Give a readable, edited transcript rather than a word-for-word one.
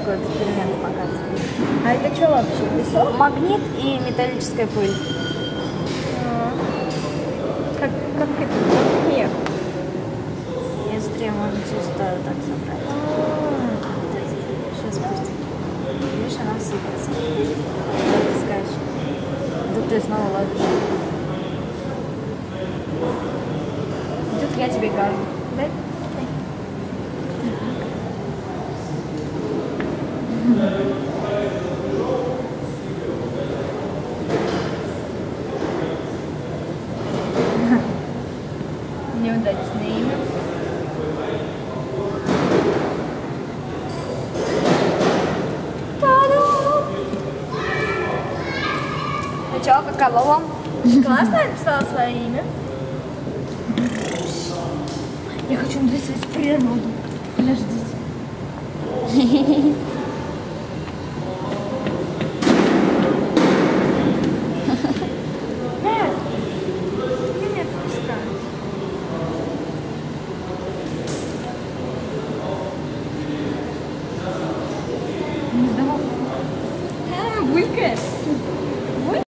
такой эксперимент показывает. А это что вообще? Песок? Магнит и металлическая пыль. Как это? Нет. Если можно чисто так собрать. Сейчас пусть. Видишь, она сыпется. Как ты скажешь? Тут ты снова ложишь. Тут я тебе кажу. Да? Неудачное имя. Ну что, каково вам? Классно написала свое имя. Я хочу написать природу. Подождите.